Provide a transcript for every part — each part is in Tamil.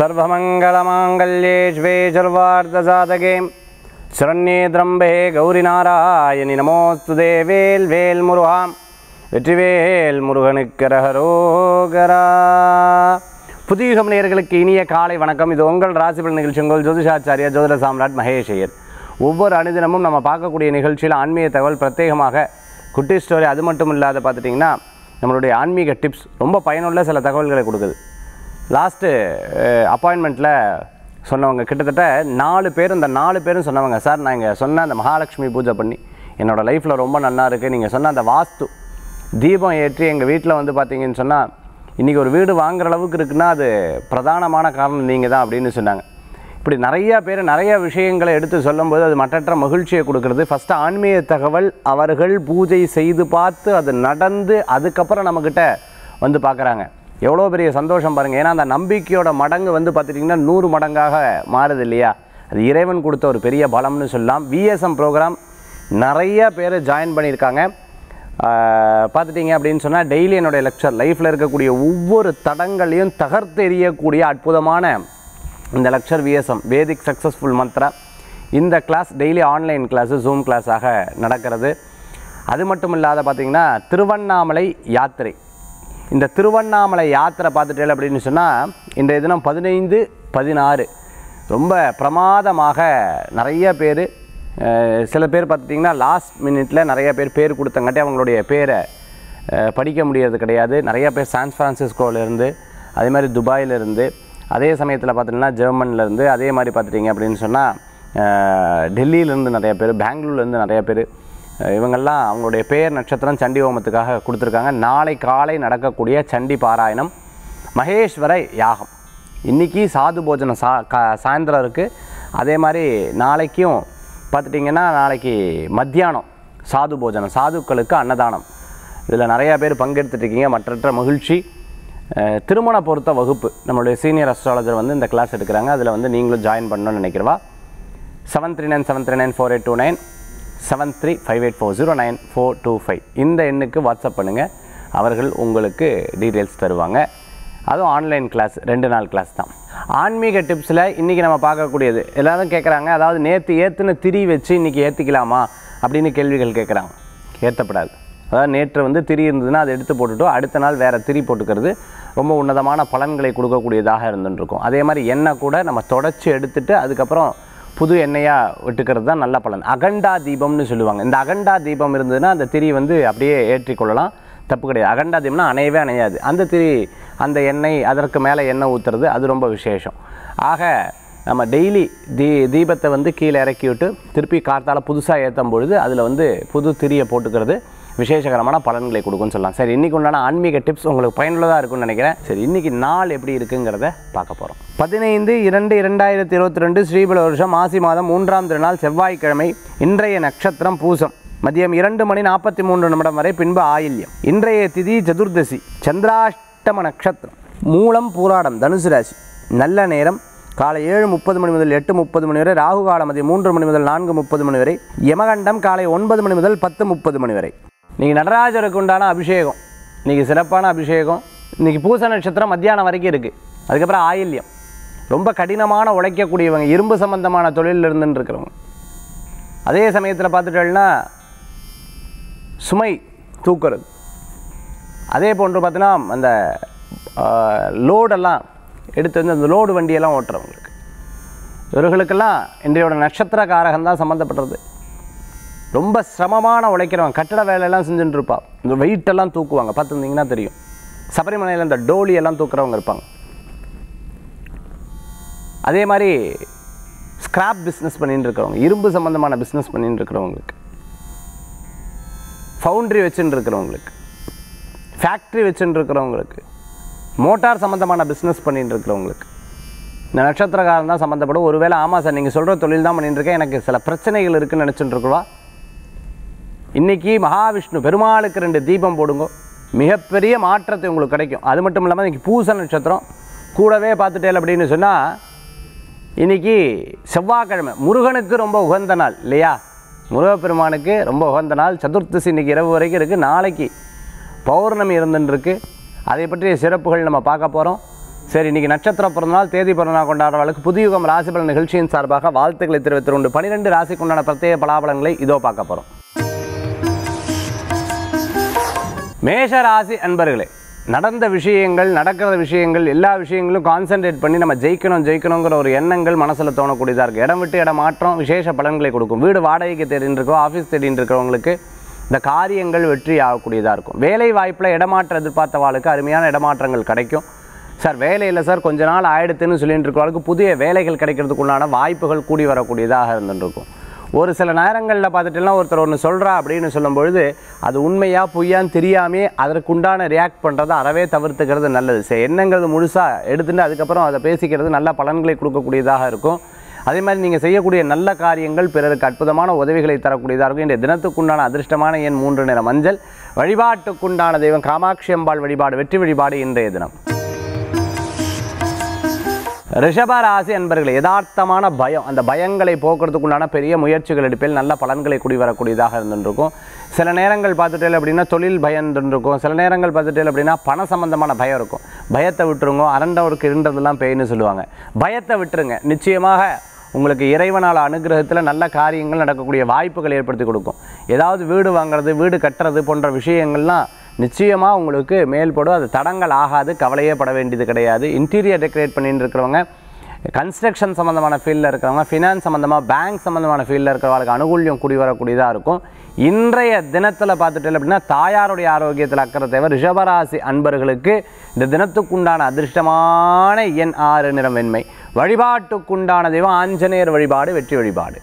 सर्वमंगलमांगल्ये शिवे सर्वार्थसाधके शरण्ये त्र्यंबके गौरीनारायणि नमोस्तुते वेल वेल मुरुगा வெற்றிவேல் முருகனுக்கு அரகரோகரா. புதியுகம் நேயர்களுக்கு இனிய காலை வணக்கம். இது உங்கள் ராசிபலன் நிகழ்ச்சி. உங்கள் ஜோதிஷாச்சாரியா ஜோதிட சாம்ராட் மகேஷ் ஐயர். ஒவ்வொரு அனுதினமும் நம்ம பார்க்கக்கூடிய நிகழ்ச்சியில் ஆன்மீக தகவல், பிரத்யேகமாக குட்டி ஸ்டோரி, அது மட்டும் இல்லாத பார்த்துட்டிங்கன்னா நம்மளுடைய ஆன்மீக டிப்ஸ், ரொம்ப பயனுள்ள சில தகவல்களை கொடுக்குது. லாஸ்ட்டு அப்பாயின்மெண்ட்டில் சொன்னவங்க கிட்டத்தட்ட 4 பேர். இந்த 4 பேரும் சொன்னவங்க, சார் நான் இங்கே சொன்ன அந்த மகாலட்சுமி பூஜை பண்ணி என்னோடய லைஃப்பில் ரொம்ப நல்லா இருக்குது, நீங்கள் சொன்ன அந்த வாஸ்து தீபம் ஏற்றி எங்கள் வீட்டில் வந்து பார்த்தீங்கன்னு சொன்னால் இன்றைக்கி ஒரு வீடு வாங்குகிற அளவுக்கு இருக்குன்னா அது பிரதானமான காரணம் நீங்கள் தான் அப்படின்னு சொன்னாங்க. இப்படி நிறையா பேர் நிறையா விஷயங்களை எடுத்து சொல்லும்போது அது மற்றற்ற மகிழ்ச்சியை கொடுக்குறது. ஃபஸ்ட்டு ஆன்மீக தகவல் அவர்கள் பூஜை செய்து பார்த்து அது நடந்து அதுக்கப்புறம் நம்மக்கிட்ட வந்து பார்க்குறாங்க. எவ்வளோ பெரிய சந்தோஷம் பாருங்கள். ஏன்னா அந்த நம்பிக்கையோட மடங்கு வந்து பார்த்துட்டிங்கன்னா 100 மடங்காக மாறுது இல்லையா? அது இறைவன் கொடுத்த ஒரு பெரிய பலம்னு சொல்லலாம். விஎஸ்எம் ப்ரோக்ராம் நிறையா பேர் ஜாயின் பண்ணியிருக்காங்க. பார்த்துட்டிங்க அப்படின்னு சொன்னால் டெய்லி என்னுடைய லெக்சர் லைஃப்பில் இருக்கக்கூடிய ஒவ்வொரு தடங்களையும் தகர்த்து எறியக்கூடிய அற்புதமான இந்த lecture VSM Vedic successful mantra. இந்த class daily online class, Zoom கிளாஸாக நடக்கிறது. அது மட்டும் இல்லாத பார்த்திங்கன்னா திருவண்ணாமலை யாத்திரை. இந்த திருவண்ணாமலை யாத்திரை பார்த்துட்டே அப்படின்னு சொன்னால் இன்றைய தினம் 15, 16 ரொம்ப பிரமாதமாக நிறைய பேர், சில பேர் பார்த்துட்டிங்கன்னா லாஸ்ட் மினிட்டில் நிறைய பேர் கொடுத்தங்காட்டி அவங்களுடைய பேரை படிக்க முடியாது கிடையாது. நிறைய பேர் சான் ஃப்ரான்சிஸ்கோவிலேருந்து, அதே மாதிரி துபாயிலிருந்து, அதே சமயத்தில் பார்த்திங்கன்னா ஜெர்மனிலேருந்து, அதே மாதிரி பார்த்துட்டிங்க அப்படின்னு சொன்னால் டெல்லியிலேருந்து நிறைய பேர், பெங்களூர்லேருந்து நிறைய பேர், இவங்கெல்லாம் அவங்களுடைய பேர் நட்சத்திரம் சண்டி ஹோமத்துக்காக கொடுத்துருக்காங்க. நாளை காலை நடக்கக்கூடிய சண்டி பாராயணம், மகேஸ்வர யாகம். இன்றைக்கி சாது போஜனம் சாயந்தரம் இருக்குது. அதே மாதிரி நாளைக்கும் பார்த்துட்டிங்கன்னா நாளைக்கு மத்தியானம் சாது போஜனம், சாதுக்களுக்கு அன்னதானம். இதில் நிறையா பேர் பங்கெடுத்துட்ருக்கீங்க, மற்றற்ற மகிழ்ச்சி. திருமண பொருத்த வகுப்பு நம்மளுடைய சீனியர் அஸ்ட்ராலஜர் வந்து இந்த கிளாஸ் எடுக்கிறாங்க. அதில் வந்து நீங்களும் ஜாயின் பண்ணணும்னு நினைக்கிறவா 7397394829 7358409425 இந்த எண்ணுக்கு வாட்ஸ்அப் பண்ணுங்கள். அவர்கள் உங்களுக்கு டீட்டெயில்ஸ் தருவாங்க. அதுவும் ஆன்லைன் கிளாஸ், 2 நாள் கிளாஸ் தான். ஆன்மீக டிப்ஸில் இன்றைக்கி நம்ம பார்க்கக்கூடியது, எல்லோரும் கேட்குறாங்க, அதாவது நேற்று ஏற்றுன திரி வச்சு இன்றைக்கி ஏற்றிக்கலாமா அப்படின்னு கேள்விகள் கேட்குறாங்க. ஏற்றப்படாது. அதாவது நேற்று வந்து திரி இருந்ததுன்னா அதை எடுத்து போட்டுட்டோ அடுத்த நாள் வேறு திரி போட்டுக்கிறது ரொம்ப உன்னதமான பலன்களை கொடுக்கக்கூடியதாக இருந்துருக்கும். அதே மாதிரி எண்ணெய் கூட நம்ம தொடச்சி எடுத்துகிட்டு அதுக்கப்புறம் புது எண்ணெயாக விட்டுக்கிறது தான் நல்ல பலன். அகண்டா தீபம்னு சொல்லுவாங்க. இந்த அகண்டா தீபம் இருந்ததுன்னா அந்த திரி வந்து அப்படியே ஏற்றிக்கொள்ளலாம், தப்பு கிடையாது. அகண்டா தீபம்னா அணையவே அணையாது. அந்த திரி, அந்த எண்ணெய், அதற்கு மேலே எண்ணெய் ஊற்றுறது அது ரொம்ப விசேஷம். ஆக நம்ம டெய்லி தீபத்தை வந்து கீழே இறக்கி விட்டு திருப்பி காத்தால் புதுசாக ஏற்றும் பொழுது அதில் வந்து புது திரியை போட்டுக்கிறது விசேஷகரமான பலன்களை கொடுக்குன்னு சொல்லலாம். சரி, இன்றைக்கி உண்டான ஆன்மீக டிப்ஸ் உங்களுக்கு பயனுள்ளதாக இருக்குன்னு நினைக்கிறேன். சரி, இன்றைக்கி நாள் எப்படி இருக்குங்கிறத பார்க்க போகிறோம். 15/2/2022 ஸ்ரீபல வருஷம் மாசி மாதம் 3ஆம் திருநாள் செவ்வாய்க்கிழமை. இன்றைய நட்சத்திரம் பூசம். மதியம் 2:43 வரை, பின்பு ஆயில்யம். இன்றைய திதி சதுர்தசி. சந்திராஷ்டம நட்சத்திரம். மூலம் பூராடம், தனுசு ராசி. நல்ல நேரம் காலை 7:30 முதல் 8:30 வரை. ராகு காலம் மதியம் 3 முதல் 4:30 வரை. யமகண்டம் காலை 9 முதல் 10:30 வரை. இன்றைக்கி நடராஜருக்கு உண்டான அபிஷேகம், இன்றைக்கி சிறப்பான அபிஷேகம். இன்றைக்கி பூச நட்சத்திரம் மத்தியானம் வரைக்கும் இருக்குது. அதுக்கப்புறம் ஆயில்யம். ரொம்ப கடினமான உழைக்கக்கூடியவங்க, இரும்பு சம்பந்தமான தொழிலில் இருந்துன்னு இருக்கிறவங்க. அதே சமயத்தில் பார்த்துட்டோம்னா சுமை தூக்குறது, அதே போன்று பார்த்தீங்கன்னா அந்த லோடெல்லாம் எடுத்து வந்து அந்த லோடு வண்டியெல்லாம் ஓட்டுறவங்களுக்கு, இவர்களுக்கெல்லாம் இன்றையோட நட்சத்திரக்காரகம் தான் சம்மந்தப்படுறது. ரொம்ப சிரமமான உழைக்கிறவங்க, கட்டட வேலையெல்லாம் செஞ்சுட்டு இருப்பா, இந்த வெயிட்டெல்லாம் தூக்குவாங்க, பார்த்துருந்தீங்கன்னா தெரியும். சபரிமலையில் இந்த டோலியெல்லாம் தூக்குறவங்க இருப்பாங்க. அதே மாதிரி ஸ்கிராப் பிஸ்னஸ் பண்ணிட்டு இருக்கிறவங்க, இரும்பு சம்மந்தமான பிஸ்னஸ் பண்ணிட்டு இருக்கிறவங்களுக்கு, ஃபவுண்ட்ரி வச்சுட்டு இருக்கிறவங்களுக்கு, ஃபேக்ட்ரி வச்சுட்டு இருக்கிறவங்களுக்கு, மோட்டார் சம்மந்தமான பிஸ்னஸ் பண்ணிட்டு இருக்கிறவங்களுக்கு இந்த நட்சத்திரக்காரன் தான் சம்மந்தப்படும். ஒருவேளை ஆமாம் சார் நீங்கள் சொல்கிற தொழில் தான் பண்ணிட்டு இருக்கேன், எனக்கு சில பிரச்சனைகள் இருக்குதுன்னு நினச்சிட்டு இருக்குவா, இன்றைக்கி மகாவிஷ்ணு பெருமாளுக்கு 2 தீபம் போடுங்க, மிகப்பெரிய மாற்றத்தை உங்களுக்கு கிடைக்கும். அது மட்டும் இல்லாமல் இன்றைக்கி பூச நட்சத்திரம் கூடவே பார்த்துட்டேன் அப்படின்னு சொன்னால் இன்றைக்கி செவ்வாய்க்கிழமை, முருகனுக்கு ரொம்ப உகந்த நாள் இல்லையா? முருகப்பெருமானுக்கு ரொம்ப உகந்த நாள். சதுர்த்தசி இன்றைக்கி இரவு வரைக்கும் இருக்குது. நாளைக்கு பௌர்ணமி இருந்துருக்கு. அதை பற்றிய சிறப்புகள் நம்ம பார்க்க போகிறோம். சரி, இன்றைக்கி நட்சத்திர பிறந்தநாள் தேதி பிறந்தநாள் கொண்டாடுறவர்களுக்கு புதுயுகம் ராசிபலன் நிகழ்ச்சியின் சார்பாக வாழ்த்துக்களை தெரிவித்துக் 12 ராசிக்கு உண்டான பிரத்யேக பலாபலங்களை இதோ பார்க்க போகிறோம். மேஷ ராசி அன்பர்களே, நடந்த விஷயங்கள், நடக்கிற விஷயங்கள், எல்லா விஷயங்களும் கான்சென்ட்ரேட் பண்ணி நம்ம ஜெயிக்கணுங்கிற ஒரு எண்ணங்கள் மனசில் தோணக்கூடியதாக இருக்குது. இடம் விட்டு இடம் மாற்றம் விசேஷ பலன்களை கொடுக்கும். வீடு வாடகைக்கு தேடின்னு இருக்கோம், ஆஃபீஸ் தேடின்னு இருக்கிறவங்களுக்கு இந்த காரியங்கள் வெற்றி ஆகக்கூடியதாக இருக்கும். வேலை வாய்ப்பில் இடமாற்றம் எதிர்பார்த்தவாளுக்கு அருமையான இடமாற்றங்கள் கிடைக்கும். சார் வேலை இல்லை சார், கொஞ்ச நாள் ஆயிடுத்துன்னு சொல்லிட்டு இருக்கிறவங்களுக்கு புதிய வேலைகள் கிடைக்கிறதுக்குள்ளான வாய்ப்புகள் கூடி வரக்கூடியதாக இருந்துருக்கும். ஒரு சில நேரங்களில் பார்த்துட்டுலாம் ஒருத்தர் ஒன்று சொல்கிறா அப்படின்னு சொல்லும்பொழுது அது உண்மையாக பொய்யான்னு தெரியாமே அதற்குண்டான ரியாக்ட் பண்ணுறதை அறவே தவிர்த்துக்கிறது நல்லது. சரி, என்னங்கிறது முழுசாக எடுத்துட்டு அதுக்கப்புறம் அதை பேசிக்கிறது நல்ல பலன்களை கொடுக்கக்கூடியதாக இருக்கும். அதே மாதிரி நீங்கள் செய்யக்கூடிய நல்ல காரியங்கள் பிறருக்கு அற்புதமான உதவிகளை தரக்கூடியதாக இருக்கும். இந்த தினத்துக்குண்டான அதிர்ஷ்டமான எண் 3 நிற மஞ்சள். வழிபாட்டுக்குண்டான தெய்வம் காமாட்சி அம்பாள் வழிபாடு, வெற்றி வழிபாடு இன்றைய தினம். ரிஷப ராசி அன்பர்களே, யதார்த்தமான பயம், அந்த பயங்களை போக்குறதுக்குண்டான பெரிய முயற்சிகள் எடுப்பில் நல்ல பலன்களை கூடி வரக்கூடியதாக இருந்துருக்கும். சில நேரங்கள் பார்த்துட்டேன் அப்படின்னா தொழில் பயம் இருந்துருக்கும். சில நேரங்கள் பார்த்துட்டேன் அப்படின்னா பண சம்பந்தமான பயம் இருக்கும். பயத்தை விட்டுருங்க, அரண்டவருக்கு இருந்ததெல்லாம் பேய்னு சொல்லுவாங்க. பயத்தை விட்டுருங்க. நிச்சயமாக உங்களுக்கு இறைவனால் அனுகிரகத்தில் நல்ல காரியங்கள் நடக்கக்கூடிய வாய்ப்புகள் ஏற்படுத்தி கொடுக்கும். ஏதாவது வீடு வாங்குறது, வீடு கட்டுறது போன்ற விஷயங்கள்லாம் நிச்சயமாக உங்களுக்கு மேல்படும். அது தடங்கள் ஆகாது, கவலையே பட வேண்டியது கிடையாது. இன்டீரியர் டெக்கரேட் பண்ணிட்டு இருக்கிறவங்க, கன்ஸ்ட்ரக்ஷன் சம்மந்தமான ஃபீல்டில் இருக்கிறவங்க, ஃபினான்ஸ் சம்மந்தமாக பேங்க் சம்மந்தமான ஃபீல்டில் இருக்கிறவங்களுக்கு அனுகூல்யம் கூடி வரக்கூடியதாக இருக்கும். இன்றைய தினத்தில் பார்த்துட்டு அப்படின்னா தாயாருடைய ஆரோக்கியத்தில் அக்கறை தேவை. ரிஷபராசி அன்பர்களுக்கு இந்த தினத்துக்குண்டான அதிர்ஷ்டமான எண் 6 நிறம் வெண்மை. வழிபாட்டுக்குண்டான தெய்வம் ஆஞ்சநேயர் வழிபாடு, வெற்றி வழிபாடு.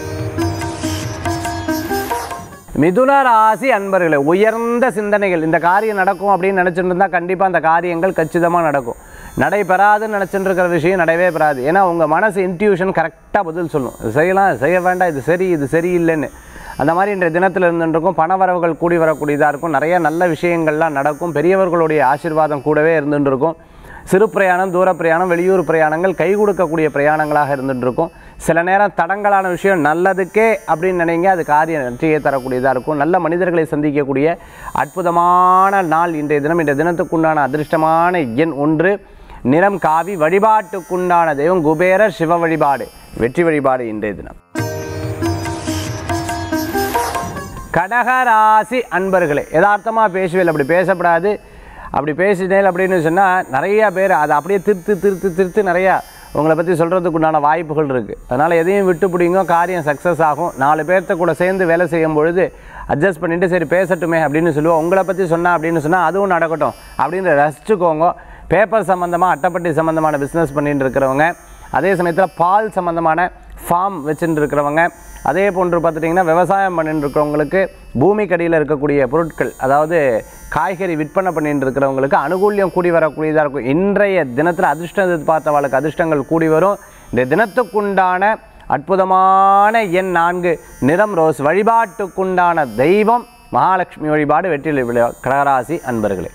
மிதுன ராசி அன்பர்களே, உயர்ந்த சிந்தனைகள். இந்த காரியம் நடக்கும் அப்படின்னு நினச்சிட்டு இருந்தால் கண்டிப்பாக அந்த காரியங்கள் கச்சிதமாக நடக்கும். நடைபெறாதுன்னு நினச்சிட்டு இருக்கிற விஷயம் நடைவே பெறாது. ஏன்னா உங்கள் மனசு இன்ட்யூஷன் கரெக்டாக பதில் சொல்லும். இது செய்யலாம், செய்ய வேண்டாம், இது சரி, இது சரியில்லைன்னு. அந்த மாதிரி இன்றைய தினத்தில் இருந்துருக்கும். பணவரவுகள் கூடி வரக்கூடியதாக இருக்கும். நிறைய நல்ல விஷயங்கள்லாம் நடக்கும். பெரியவர்களுடைய ஆசீர்வாதம் கூடவே இருந்துருக்கும். சிறு பிரயாணம், தூர பிரயாணம், வெளியூர் பிரயாணங்கள் கை கொடுக்கக்கூடிய பிரயாணங்களாக இருந்துகிட்ருக்கும். சில நேரம் தடங்கலான விஷயம் நல்லதுக்கே அப்படின்னு நினைங்க, அது காரியம் வெற்றியை தரக்கூடியதாக இருக்கும். நல்ல மனிதர்களை சந்திக்கக்கூடிய அற்புதமான நாள் இன்றைய தினம். இன்றைய தினத்துக்குண்டான அதிர்ஷ்டமான எண் 1 நிறம் காவி. வழிபாட்டுக்குண்டான தெய்வம் குபேரர், சிவ வழிபாடு, வெற்றி வழிபாடு இன்றைய தினம். கடகராசி அன்பர்களே, யதார்த்தமாக பேசுவேல், அப்படி பேசப்படாது. அப்படி பேசினேன் அப்படின்னு சொன்னால் நிறையா பேர் அதை அப்படியே திருத்து நிறையா உங்களை பற்றி சொல்கிறதுக்குண்டான வாய்ப்புகள் இருக்குது. அதனால் எதையும் விட்டு பிடிங்க, காரியம் சக்ஸஸ் ஆகும். 4 பேர்த்த கூட சேர்ந்து வேலை செய்யும் பொழுது அட்ஜஸ்ட் பண்ணிவிட்டு சரி பேசட்டுமே அப்படின்னு சொல்லுவோம். உங்களை பற்றி சொன்னால் அப்படின்னு சொன்னால் அதுவும் நடக்கட்டும் அப்படின்னு ரசிச்சுக்கோங்க. பேப்பர் சம்மந்தமாக, அட்டைப்பட்டி சம்மந்தமான பிஸ்னஸ் பண்ணிட்டு இருக்கிறவங்க, அதே சமயத்தில் பால் சம்மந்தமான ஃபார்ம் வச்சுட்டு இருக்கிறவங்க, அதே போன்று பார்த்துட்டிங்கன்னா விவசாயம் பண்ணிட்டு இருக்கிறவங்களுக்கு, பூமிக்கடியில் இருக்கக்கூடிய பொருட்கள் அதாவது காய்கறி விற்பனை பண்ணிட்டு இருக்கிறவங்களுக்கு அனுகூல்யம் கூடி வரக்கூடியதாக இருக்கும். இன்றைய தினத்தில் அதிர்ஷ்டம் எதிர்பார்த்தவர்களுக்கு அதிர்ஷ்டங்கள் கூடி வரும். இந்த தினத்துக்குண்டான அற்புதமான எண் 4 நிறம் ரோஸ். வழிபாட்டுக்குண்டான தெய்வம் மகாலட்சுமி வழிபாடு, வெற்றி கடகராசி அன்பர்களே.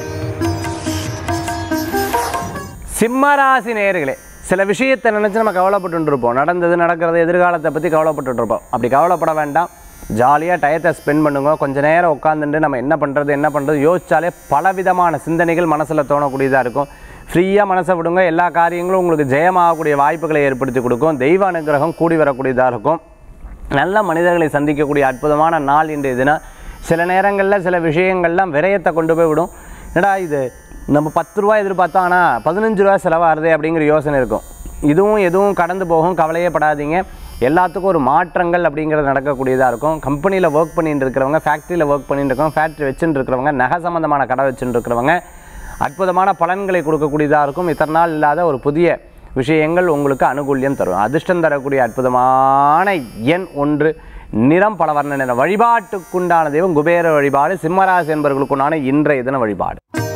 சிம்மராசி நேயர்களே, சில விஷயத்தை நினச்சி நம்ம கவலைப்பட்டு இருப்போம். நடந்தது, நடக்கிறது, எதிர்காலத்தை பற்றி கவலைப்பட்டு இருப்போம். அப்படி கவலைப்பட வேண்டாம். ஜாலியாக டயத்தை ஸ்பெண்ட் பண்ணுங்க. கொஞ்சம் நேரம் உட்காந்துட்டு நம்ம என்ன பண்ணுறது யோசித்தாலே பலவிதமான சிந்தனைகள் மனசில் தோணக்கூடியதாக இருக்கும். ஃப்ரீயாக மனசை விடுங்க. எல்லா காரியங்களும் உங்களுக்கு ஜெயமாகக்கூடிய வாய்ப்புகளை ஏற்படுத்தி கொடுக்கும். தெய்வ அனுகிரகம் கூடி வரக்கூடியதாக இருக்கும். நல்ல மனிதர்களை சந்திக்கக்கூடிய அற்புதமான நாள் இன்றைய தினம். சில நேரங்களில் சில விஷயங்கள்லாம் விரயத்தை கொண்டு போய் விடும். என்னடா இது நம்ம 10 ரூபா எதிர்பார்த்தோம், ஆனால் 15 ரூபா செலவாகுதே அப்படிங்கிற யோசனை இருக்கும். எதுவும் கடந்து போகும், கவலையே படாதீங்க. எல்லாத்துக்கும் ஒரு மாற்றங்கள் அப்படிங்கிறது நடக்கக்கூடியதாக இருக்கும். கம்பெனியில் ஒர்க் பண்ணிட்டு இருக்கிறவங்க, ஃபேக்ட்ரியில் ஒர்க் பண்ணிட்டு இருக்கிறவங்க, ஃபேக்ட்ரி வச்சுட்டு இருக்கிறவங்க, நகை சம்மந்தமான கடை வச்சுட்டு இருக்கிறவங்க அற்புதமான பலன்களை கொடுக்கக்கூடியதாக இருக்கும். இத்தனை நாள் இல்லாத ஒரு புதிய விஷயங்கள் உங்களுக்கு அனுகூல்யம் தரும். அதிர்ஷ்டம் தரக்கூடிய அற்புதமான எண் 1 நிறம் பல வர்ண நிறம். வழிபாட்டுக்குண்டான தெய்வம் குபேர வழிபாடு, சிம்மராசி என்பவர்களுக்குண்டான இன்றைய தின வழிபாடு.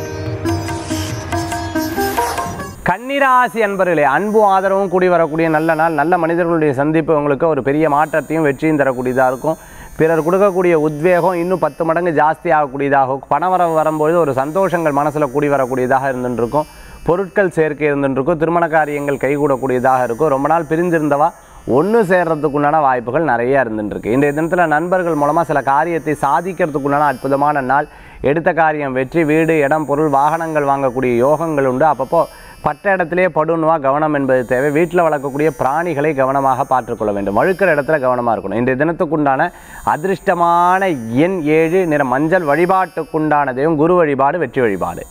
கன்னிராசி அன்பர்களே, அன்பு ஆதரவும் கூடி வரக்கூடிய நல்ல நாள். நல்ல மனிதர்களுடைய சந்திப்பு உங்களுக்கு ஒரு பெரிய மாற்றத்தையும் வெற்றியும் தரக்கூடியதாக இருக்கும். பிறர் கொடுக்கக்கூடிய உத்வேகம் இன்னும் 10 மடங்கு ஜாஸ்தி ஆகக்கூடியதாகும். பணவரவு வரும்போது ஒரு சந்தோஷங்கள் மனசில் கூடி வரக்கூடியதாக இருந்துருக்கும். பொருட்கள் சேர்க்கை இருந்துருக்கும். திருமண காரியங்கள் கைகூடக்கூடியதாக இருக்கும். ரொம்ப நாள் பிரிந்திருந்தவா ஒன்று சேர்றதுக்குண்டான வாய்ப்புகள் நிறையா இருந்துருக்கு. இன்றைய தினத்தில் நண்பர்கள் மூலமாக சில காரியத்தை சாதிக்கிறதுக்குண்டான அற்புதமான நாள். எடுத்த காரியம் வெற்றி. வீடு, இடம், பொருள், வாகனங்கள் வாங்கக்கூடிய யோகங்கள் உண்டு. அப்பப்போ பட்ட இடத்திலே படுன்னுவா, கவனம் என்பது தேவை. வீட்டில் வளர்க்கக்கூடிய பிராணிகளை கவனமாக பார்த்துக்கொள்ள வேண்டும். வழுக்கிற இடத்துல கவனமாக இருக்கணும். இன்றைய தினத்துக்குண்டான அதிர்ஷ்டமான எண் 7, நிற மஞ்சள். வழிபாட்டுக்குண்டான தெய்வம் குரு வழிபாடு, வெற்றி வழிபாடு.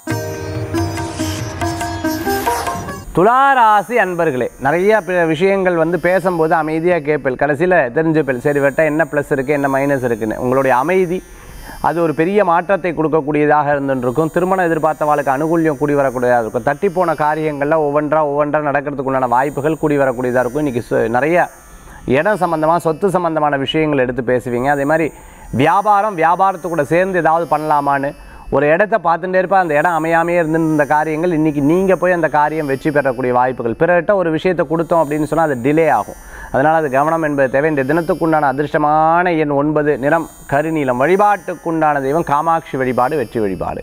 துளாராசி அன்பர்களே, நிறைய விஷயங்கள் பேசும்போது அமைதியாக கேட்பேன், கடைசியில் தெரிஞ்சுப்பேன் சரி வெட்ட என்ன ப்ளஸ் இருக்குது என்ன மைனஸ் இருக்குன்னு. உங்களுடைய அமைதி அது ஒரு பெரிய மாற்றத்தை கொடுக்கக்கூடியதாக இருந்துருக்கும். திருமணம் எதிர்பார்த்தவாளுக்கு அனுகூல்யம் கூடி வரக்கூடியதாக இருக்கும். தட்டி போன காரியங்களில் ஒவ்வொன்றா நடக்கிறதுக்கு உண்டான வாய்ப்புகள் கூடி வரக்கூடியதாக இருக்கும். இன்றைக்கி நிறைய இடம் சம்மந்தமாக சொத்து சம்மந்தமான விஷயங்கள் எடுத்து பேசுவீங்க. அதே மாதிரி வியாபாரத்து கூட சேர்ந்து ஏதாவது பண்ணலாமான்னு ஒரு இடத்த பார்த்துட்டே இருப்பா, அந்த இடம் அமையாமையே இருந்த காரியங்கள் இன்றைக்கி நீங்கள் போய் அந்த காரியம் வெற்றி பெறக்கூடிய வாய்ப்புகள். பிறகிட்ட ஒரு விஷயத்தை கொடுத்தோம் அப்படின்னு சொன்னால் அது டிலே ஆகும். அதனால் அது கவனம் என்பது தேவை. இந்த தினத்துக்குண்டான அதிர்ஷ்டமான எண் 9, நிறம் கருநீலம். வழிபாட்டுக்குண்டான தெய்வம் காமாட்சி வழிபாடு, வெற்றி வழிபாடு.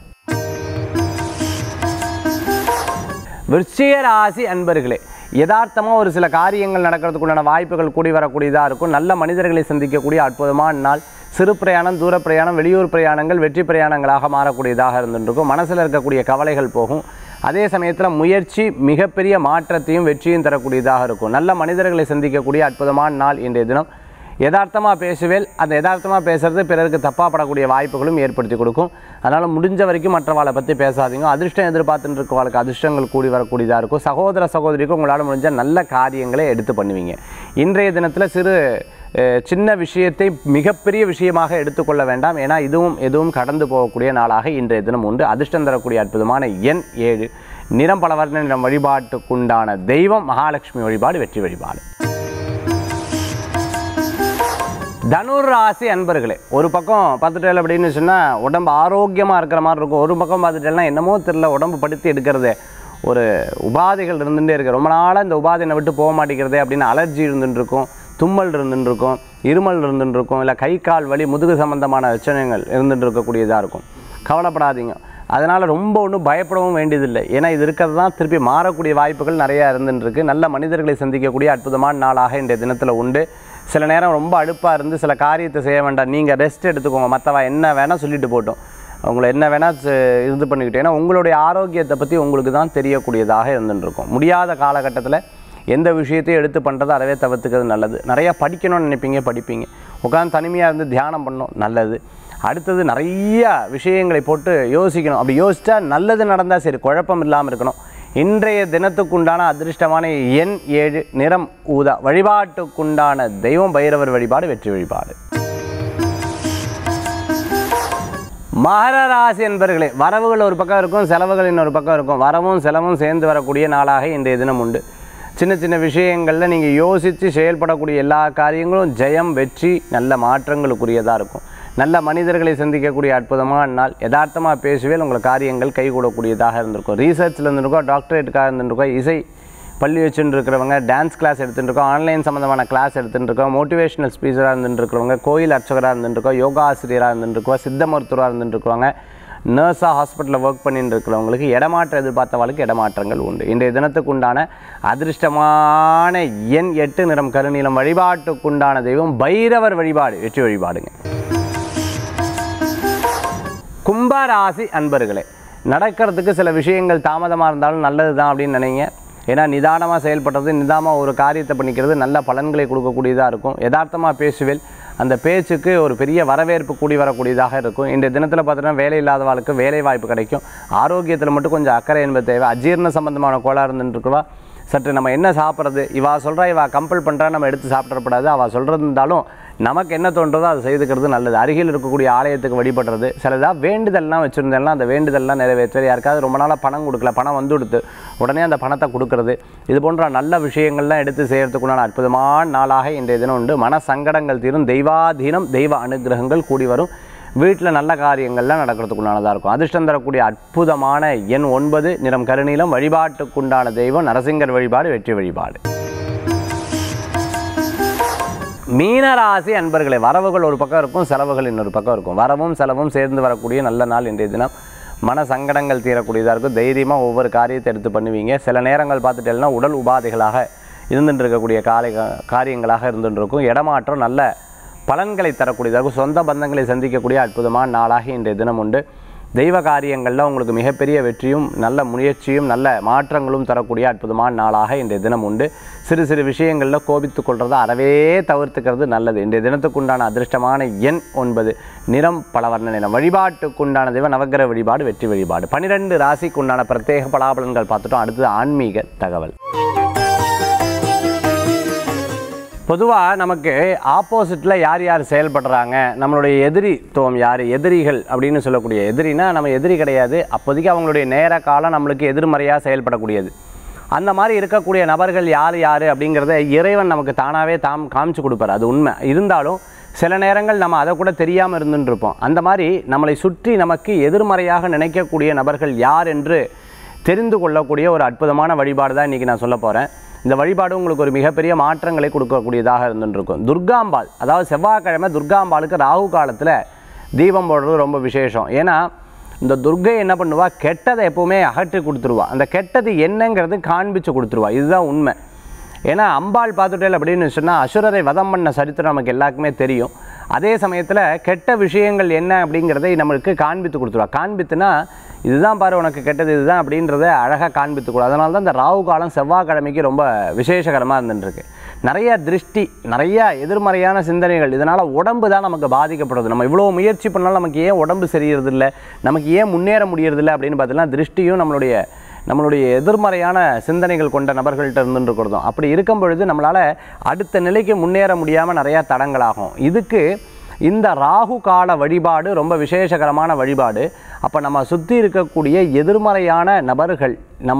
விருச்சிக ராசி அன்பர்களே, யதார்த்தமாக ஒரு சில காரியங்கள் நடக்கிறதுக்குண்டான வாய்ப்புகள் கூடி வரக்கூடியதாக இருக்கும். நல்ல மனிதர்களை சந்திக்கக்கூடிய அற்புதமான நாள். சிறு பிரயாணம், தூர பிரயாணம், வெளியூர் பிரயாணங்கள் வெற்றி பிரயாணங்களாக மாறக்கூடியதாக இருந்துருக்கும். மனசில் இருக்கக்கூடிய கவலைகள் போகும். அதே சமயத்தில் முயற்சி மிகப்பெரிய மாற்றத்தையும் வெற்றியும் தரக்கூடியதாக இருக்கும். நல்ல மனிதர்களை சந்திக்கக்கூடிய அற்புதமான நாள் இன்றைய தினம். யதார்த்தமாக பேசுவேல், அந்த யதார்த்தமாக பேசுகிறது பிறருக்கு தப்பாப்படக்கூடிய வாய்ப்புகளும் ஏற்படுத்தி கொடுக்கும். அதனால் முடிஞ்ச வரைக்கும் மற்றவாளை பற்றி பேசாதீங்க. அதிர்ஷ்டம் எதிர்பார்த்துட்டு இருக்கவாளுக்கு அதிர்ஷ்டங்கள் கூடி வரக்கூடியதாக இருக்கும். சகோதர சகோதரிக்கும் உங்களால் முடிஞ்ச நல்ல காரியங்களை எடுத்து பண்ணுவீங்க. இன்றைய தினத்தில் சின்ன விஷயத்தை மிகப்பெரிய விஷயமாக எடுத்துக்கொள்ள வேண்டாம். ஏன்னா எதுவும் கடந்து போகக்கூடிய நாளாக இன்றைய தினம் உண்டு. அதிர்ஷ்டம் தரக்கூடிய அற்புதமான எண் 7, நிறம் பலவர்ண நிறம். வழிபாட்டுக்குண்டான தெய்வம் மகாலட்சுமி வழிபாடு, வெற்றி வழிபாடு. தனுர் ராசி அன்பர்களே, ஒரு பக்கம் பார்த்துட்டேன் அப்படின்னு சொன்னால் உடம்பு ஆரோக்கியமாக இருக்கிற மாதிரி இருக்கும். ஒரு பக்கம் பார்த்துட்டேன்னா என்னமோ தெரியல, உடம்பு படுத்தி எடுக்கிறதே ஒரு உபாதைகள் இருந்துகிட்டே இருக்குது. ரொம்ப நாளாக இந்த உபாதையை விட்டு போக மாட்டேங்கிறதே அப்படின்னு அலர்ஜி இருந்துருக்கும், தும்மல் இருந்துருக்கும், இருமல் இருந்துருக்கும், இல்லை கை கால் வலி, முதுகு சம்பந்தமான பிரச்சனைகள் இருந்துட்டு இருக்கக்கூடியதாக இருக்கும். கவலைப்படாதீங்க. அதனால் ரொம்ப ஒன்றும் பயப்படவும் வேண்டியதில்லை. ஏன்னா இது இருக்கிறது தான் திருப்பி மாறக்கூடிய வாய்ப்புகள் நிறையா இருந்துருக்கு. நல்ல மனிதர்களை சந்திக்கக்கூடிய அற்புதமான நாளாக இன்றைய தினத்தில் உண்டு. சில நேரம் ரொம்ப அலுப்பாக இருந்து சில காரியத்தை செய்ய வேண்டாம், நீங்கள் ரெஸ்ட் எடுத்துக்கோங்க. மற்றவா என்ன வேணால் சொல்லிட்டு போட்டோம், அவங்கள என்ன வேணால் இது பண்ணிக்கிட்டேன்னா உங்களுடைய ஆரோக்கியத்தை பற்றி உங்களுக்கு தான் தெரியக்கூடியதாக இருந்துருக்கும். முடியாத காலகட்டத்தில் எந்த விஷயத்தையும் எடுத்து பண்ணுறது அறவே தவிர்த்துக்கிறது நல்லது. நிறையா படிக்கணும்னு நினைப்பீங்க, படிப்பீங்க. உட்காந்து தனிமையாக இருந்து தியானம் பண்ணணும், நல்லது. அடுத்தது நிறைய விஷயங்களை போட்டு யோசிக்கணும். அப்படி யோசித்தா நல்லது நடந்தால் சரி, குழப்பம் இல்லாமல் இருக்கணும். இன்றைய தினத்துக்குண்டான அதிர்ஷ்டமான எண் 7, நிறம் ஊதா. வழிபாட்டுக்குண்டான தெய்வம் பைரவர் வழிபாடு, வெற்றி வழிபாடு. மகர ராசி என்பர்களே, வரவுகள் ஒரு பக்கம் இருக்கும், செலவுகள் இன்னொரு பக்கம் இருக்கும். வரவும் செலவும் சேர்ந்து வரக்கூடிய நாளாக இன்றைய தினம் உண்டு. சின்ன சின்ன விஷயங்களில் நீங்கள் யோசித்து செயல்படக்கூடிய எல்லா காரியங்களும் ஜெயம், வெற்றி, நல்ல மாற்றங்களுக்குரியதாக இருக்கும். நல்ல மனிதர்களை சந்திக்கக்கூடிய அற்புதமான நாள். யதார்த்தமாக பேசுவே உங்கள் காரியங்கள் கைகூடக்கூடியதாக இருந்திருக்கும். ரீசர்ச்சில் இருந்துருக்கோம், டாக்டரேட்டுக்காக இருந்துருக்கோம், இசை பள்ளி வச்சுட்டு இருக்கிறவங்க, டான்ஸ் கிளாஸ் எடுத்துகிட்டு இருக்கோம், ஆன்லைன் சம்மந்தமான கிளாஸ் எடுத்துகிட்டு இருக்கோம், மோட்டிவேஷனல் ஸ்பீச்சராக இருந்துட்டு இருக்கிறவங்க, கோயில் அர்ச்சகராக இருந்துருக்கோம், யோகா ஆசிரியராக இருந்துருக்கோம், சித்த மருத்துவராக இருந்துருக்குவாங்க, நர்ஸாக ஹாஸ்பிட்டலில் ஒர்க் பண்ணிட்டு இருக்கிறவங்களுக்கு இடமாற்றம் எதிர்பார்த்தவர்களுக்கு இடமாற்றங்கள் உண்டு. இன்றைய தினத்துக்குண்டான அதிர்ஷ்டமான எண் 8, நிறம் கருநீலம். வழிபாட்டுக்குண்டான தெய்வம் பைரவர் வழிபாடு, வெற்றி வழிபாடுங்க. கும்பராசி அன்பர்களே, நடக்கிறதுக்கு சில விஷயங்கள் தாமதமாக இருந்தாலும் நல்லது தான் அப்படின்னு நினைங்க. ஏன்னா நிதானமாக செயல்படுறது, நிதானமாக ஒரு காரியத்தை பண்ணிக்கிறது நல்ல பலன்களை கொடுக்கக்கூடியதாக இருக்கும். யதார்த்தமாக பேசுவேல், அந்த பேச்சுக்கு ஒரு பெரிய வரவேற்பு கூடி வரக்கூடியதாக இருக்கும். இந்த தினத்தில் பார்த்தீங்கன்னா வேலை இல்லாதவர்களுக்கு வேலை வாய்ப்பு கிடைக்கும். ஆரோக்கியத்தில் மட்டும் கொஞ்சம் அக்கறை என்பது தேவை. அஜீரண சம்பந்தமான கோளாறு இருந்துருக்குவா, சற்று நம்ம என்ன சாப்பிட்றது, இவா சொல்கிறா, இவா கம்பல் பண்ணுறா, நம்ம எடுத்து சாப்பிடக்கூடாது. அவள் சொல்கிறது இருந்தாலும் நமக்கு என்ன தோன்றதோ அதை செய்துக்கிறது நல்லது. அருகில் இருக்கக்கூடிய ஆலயத்துக்கு வழிபடுறது, சிலதாக வேண்டுதல்லாம் வச்சுருந்தேன்னா அந்த வேண்டுதல்லாம் நிறைவேற்ற, யாருக்காவது ரொம்ப நாளாக பணம் கொடுக்கல, பணம் வந்து கொடுத்து உடனே அந்த பணத்தை கொடுக்கறது, இது போன்ற நல்ல விஷயங்கள்லாம் எடுத்து செய்கிறதுக்குண்டான அற்புதமான நாளாக இன்றைய தினம் உண்டு. மன சங்கடங்கள் தீரும், தெய்வாதீனம், தெய்வ அனுகிரகங்கள் கூடி வரும். வீட்டில் நல்ல காரியங்கள்லாம் நடக்கிறதுக்குண்டானதாக இருக்கும். அதிர்ஷ்டம் தரக்கூடிய அற்புதமான எண் 9, நிறம் கருநீலம். வழிபாட்டுக்குண்டான தெய்வம் நரசிங்கர் வழிபாடு, வெற்றி வழிபாடு. மீனராசி அன்பர்களே, வரவுகள் ஒரு பக்கம் இருக்கும், செலவுகள் இன்னொரு பக்கம் இருக்கும். வரவும் செலவும் சேர்ந்து வரக்கூடிய நல்ல நாள் இன்றைய தினம். மன சங்கடங்கள் தீரக்கூடியதாக இருக்கும். தைரியமாக ஒவ்வொரு காரியத்தை எடுத்து பண்ணுவீங்க. சில நேரங்கள் பார்த்துட்டேன்னா உடல் உபாதைகளாக இருந்துட்டு இருக்கக்கூடிய காரியங்களாக இருந்துட்டு இருக்கும். இடமாற்றம் நல்ல பலன்களை தரக்கூடியதாக இருக்கும். சொந்த பந்தங்களை சந்திக்கக்கூடிய அற்புதமான நாளாக இன்றைய தினம் உண்டு. தெய்வ காரியங்களில் உங்களுக்கு மிகப்பெரிய வெற்றியும் நல்ல முயற்சியும் நல்ல மாற்றங்களும் தரக்கூடிய அற்புதமான நாளாக இன்றைய தினம் உண்டு. சிறு சிறு விஷயங்களில் கோபித்து கொள்றதை அறவே தவிர்த்துக்கிறது நல்லது. இன்றைய தினத்துக்குண்டான அதிர்ஷ்டமான எண் 9, நிறம் பலவர்ண நிறம். வழிபாட்டுக்குண்டான தெய்வ நவக்கிரக வழிபாடு வெற்றி வழிபாடு. 12 ராசிக்குண்டான பிரத்யேக பலாபலன்கள் பார்த்துட்டோம். அடுத்தது ஆன்மீக தகவல். பொதுவாக நமக்கு ஆப்போசிட்டில் யார் யார் செயல்படுறாங்க, நம்மளுடைய எதிரித்துவம் யார், எதிரிகள் அப்படின்னு சொல்லக்கூடிய எதிரினா நம்ம எதிரி கிடையாது, அப்போதைக்கு அவங்களுடைய நேர காலம் நம்மளுக்கு எதிர்மறையாக செயல்படக்கூடியது. அந்த மாதிரி இருக்கக்கூடிய நபர்கள் யார் யார் அப்படிங்கிறத இறைவன் நமக்கு தானாகவே காமிச்சு கொடுப்பார். அது உண்மை. இருந்தாலும் சில நேரங்கள் நம்ம அதை கூட தெரியாமல் இருந்துட்டு இருப்போம். அந்த மாதிரி நம்மளை சுற்றி நமக்கு எதிர்மறையாக நினைக்கக்கூடிய நபர்கள் யார் என்று தெரிந்து கொள்ளக்கூடிய ஒரு அற்புதமான வழிபாடு தான் இன்றைக்கி நான் சொல்ல போகிறேன். இந்த வழிபாடு உங்களுக்கு ஒரு மிகப்பெரிய மாற்றங்களை கொடுக்கக்கூடியதாக இருந்துருக்கும். துர்காம்பாள், அதாவது செவ்வாய்க்கிழமை துர்காம்பாளுக்கு ராகு காலத்தில் தீபம் போடுறது ரொம்ப விசேஷம். ஏன்னா இந்த துர்கை என்ன பண்ணுவா, கெட்டதை எப்போவுமே அகற்றி கொடுத்துருவா. அந்த கெட்டது என்னங்கிறது காண்பிச்சு கொடுத்துருவா. இதுதான் உண்மை. ஏன்னா அம்பாள் பார்த்துட்டேன் அப்படின்னு சொன்னால் அசுரரை வதம் பண்ண சரித்திரம் நமக்கு எல்லாருக்குமே தெரியும். அதே சமயத்தில் கெட்ட விஷயங்கள் என்ன அப்படிங்கிறதை நம்மளுக்கு காண்பித்து கொடுத்துருவா. காண்பித்துனா இதுதான் பாரு உனக்கு கெட்டது இதுதான் அப்படின்றத அழகாக காண்பித்துக்கூடாது. அதனால தான் இந்த ராகு காலம் செவ்வாய்க்கிழமைக்கு ரொம்ப விசேஷகரமாக இருந்துருக்கு. நிறைய திருஷ்டி, நிறைய எதிர்மறையான சிந்தனைகள், இதனால் உடம்பு தான் நமக்கு பாதிக்கப்படுறது. நம்ம இவ்வளோ முயற்சி பண்ணாலும் நமக்கு ஏன் உடம்பு சரியிறதில்லை, நமக்கு ஏன் முன்னேற முடியறதில்லை அப்படின்னு பார்த்தீங்கன்னா திருஷ்டியும் நம்மளுடைய எதிர்மறையான சிந்தனைகள் கொண்ட நபர்கள்ட்ட இருந்துருக்கிறதும். அப்படி இருக்கும் பொழுது நம்மளால் அடுத்த நிலைக்கு முன்னேற முடியாமல் நிறையா தடங்களாகும். இதுக்கு இந்த ராகு கால வழிபாடு ரொம்ப விசேஷகரமான வழிபாடு. அப்போ நம்ம சுற்றி இருக்கக்கூடிய எதிர்மறையான நபர்கள்,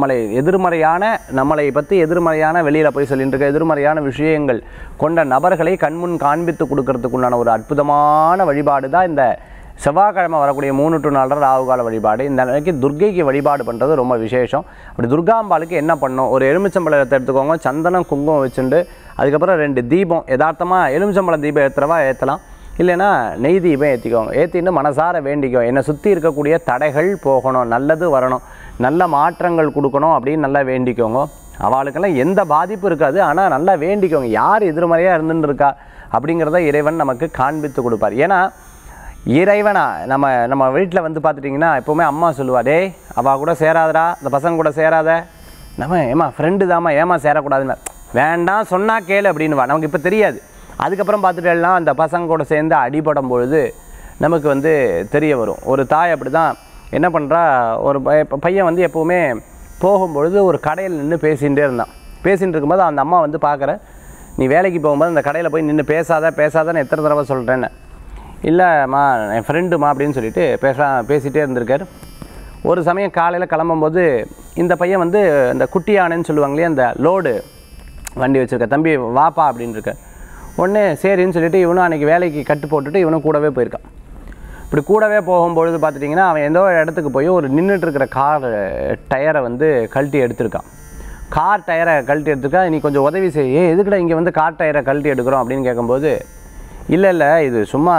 நம்மளை பற்றி எதிர்மறையான வெளியில் போய் சொல்லிட்டு இருக்க எதிர்மறையான விஷயங்கள் கொண்ட நபர்களை கண்முன் காண்பித்து கொடுக்கறதுக்குண்டான ஒரு அற்புதமான வழிபாடு தான் இந்த செவ்வாய்க்கிழமை வரக்கூடிய 3 to 4 ராகு கால வழிபாடு. இந்த நிலைக்கு துர்க்கைக்கு வழிபாடு பண்ணுறது ரொம்ப விசேஷம். அப்படி துர்காம்பாளுக்கு என்ன பண்ணணும், ஒரு எலுமிச்சம்பழத்தை எடுத்துக்கோங்க, சந்தனம் குங்குமம் வச்சுட்டு அதுக்கப்புறம் 2 தீபம், யதார்த்தமாக எலுமிச்சம்பழ தீபம் ஏற்றுறவா ஏற்றலாம், இல்லைன்னா நெய் தீபம் ஏற்றிக்கோங்க. ஏற்றின்னு மனசார வேண்டிக்கோ, என்னை சுற்றி இருக்கக்கூடிய தடைகள் போகணும், நல்லது வரணும், நல்ல மாற்றங்கள் கொடுக்கணும் அப்படின்னு நல்லா வேண்டிக்கோங்க. அவளுக்கெல்லாம் எந்த பாதிப்பு இருக்காது. ஆனால் நல்லா வேண்டிக்கோங்க. யார் எதிர்மறையாக இருந்துன்னு இருக்கா அப்படிங்கிறத இறைவன் நமக்கு காண்பித்து கொடுப்பார். ஏன்னா இறைவனா நம்ம வீட்டில் வந்து பார்த்துட்டிங்கன்னா எப்போவுமே அம்மா சொல்லுவா, டேய் அவள் கூட சேராதடா, இந்த பசங்க கூட சேராத, நம்ம ஏமா ஃப்ரெண்டு தாம்மா, ஏமா சேரக்கூடாதுன்னு, வேண்டாம் சொன்னால் கேளு அப்படின்னுவா. நமக்கு இப்போ தெரியாது. அதுக்கப்புறம் பார்த்துட்டேன்னா அந்த பசங்க கூட சேர்ந்து அடிபடும் பொழுது நமக்கு வந்து தெரிய வரும். ஒரு தாய் அப்படி தான் என்ன பண்ணுறா, ஒரு பையன் வந்து எப்போவுமே போகும்பொழுது ஒரு கடையில் நின்று பேசிகிட்டே இருந்தான். பேசிகிட்டு இருக்கும்போது அந்த அம்மா வந்து பார்க்குற, நீ வேலைக்கு போகும்போது அந்த கடையில் போய் நின்று பேசாதன்னு எத்தனை தடவை சொல்கிறேன்னு, இல்லைம்மா என் ஃப்ரெண்டுமா அப்படின்னு சொல்லிட்டு பேசிகிட்டே இருந்திருக்கார். ஒரு சமயம் காலையில் கிளம்பும்போது இந்த பையன் வந்து இந்த குட்டி யானைன்னு சொல்லுவாங்களே, அந்த லோடு வண்டி வச்சுருக்க, தம்பி வாப்பா அப்படின்னு இருக்க உடனே சரின்னு சொல்லிட்டு இவனும் அன்றைக்கி வேலைக்கு கட்டு போட்டுட்டு இவனும் கூடவே போயிருக்கான். இப்படி கூடவே போகும்பொழுது பார்த்துட்டிங்கன்னா அவன் எந்த ஒரு இடத்துக்கு போய் ஒரு நின்றுட்டுருக்கிற கார் டயரை வந்து கழட்டி எடுத்திருக்கான். கார் டயரை கழட்டி எடுத்துருக்கா, நீ கொஞ்சம் உதவி செய்ய, எதுக்குடா இங்கே வந்து கார் டயரை கழட்டி எடுக்கிறோம் அப்படின்னு கேட்கும்போது, இல்லை இது சும்மா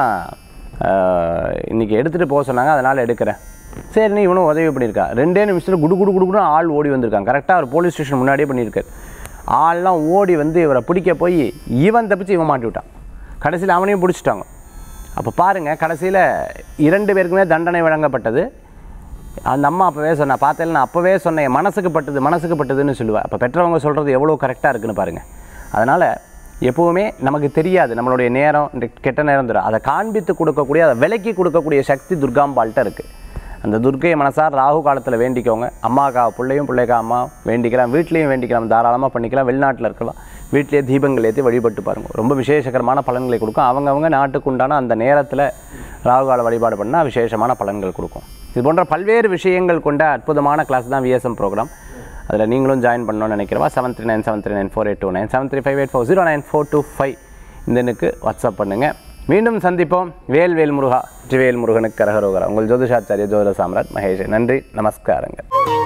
இன்றைக்கி எடுத்துகிட்டு போக சொன்னாங்க அதனால் எடுக்கிறேன். சரின்னு இவனும் உதவி பண்ணியிருக்கா. 2 நிமிஷத்தில் குடுக்குன்னு ஆள் ஓடி வந்திருக்கான். கரெக்டாக ஒரு போலீஸ் ஸ்டேஷன் முன்னாடியே பண்ணியிருக்காரு. ஆள்லாம் ஓடி வந்து இவரை பிடிக்க போய் இவன் தப்பிச்சு இவன் மாட்டி விட்டான். கடைசியில் அவனையும் பிடிச்சிட்டாங்க. அப்போ பாருங்கள், கடைசியில் 2 பேருக்குமே தண்டனை வழங்கப்பட்டது. அந்த அம்மா அப்போவே சொன்னேன், பார்த்தேன் நான் அப்போவே சொன்னேன், மனசுக்கு பட்டதுன்னு சொல்லுவேன். அப்போ பெற்றவங்க சொல்கிறது எவ்வளோ கரெக்டாக இருக்குன்னு பாருங்கள். அதனால் எப்போவுமே நமக்கு தெரியாது நம்மளுடைய நேரம், இந்த கெட்ட நேரம் தரும், அதை காண்பித்து கொடுக்கக்கூடிய, அதை விலைக்கு கொடுக்கக்கூடிய சக்தி துர்காம்பாள்கிட்ட இருக்குது. அந்த துர்க்கையை மனசார் ராகு காலத்தில் வேண்டிக்கோங்க. அம்மாக்கா பிள்ளைக்கா அம்மா வேண்டிக்கலாம், வீட்லேயும் வேண்டிக்கலாம், தாராளமாக பண்ணிக்கலாம். வெளிநாட்டில் இருக்கலாம், வீட்டிலேயே தீபங்கள் ஏற்றி வழிபட்டு பாருங்கள், ரொம்ப விசேஷகரமான பலன்களை கொடுக்கும். அவங்கவுங்க நாட்டுக்கு உண்டான அந்த நேரத்தில் ராகு கால வழிபாடு பண்ணால் விசேஷமான பலன்கள் கொடுக்கும். இது போன்ற பல்வேறு விஷயங்கள் கொண்ட அற்புதமான கிளாஸ் தான் விஎஸ்எம் ப்ரோக்ராம். அதில் நீங்களும் ஜாயின் பண்ணணும்னு நினைக்கிறவா 7397394829 7358409425 இந்த எண்ணுக்கு வாட்ஸ்அப் பண்ணுங்கள். மீண்டும் சந்திப்போம். வேல் முருகா, வெற்றிவேல் முருகனுக்கு கரகரோகரா. உங்கள் ஜோதிஷாச்சாரிய ஜோதிட சாம்ராட் மகேஷ். நன்றி, நமஸ்காரங்கள்.